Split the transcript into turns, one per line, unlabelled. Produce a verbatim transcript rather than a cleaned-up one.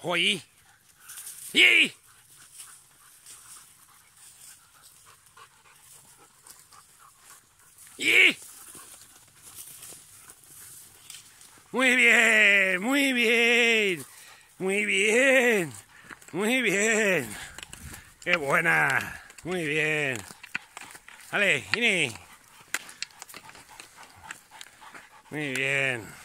¡Joy! ¡Y! ¡Y! Muy bien, muy bien, muy bien, muy bien. ¡Qué buena! Muy bien. Vale, Ini. Muy bien.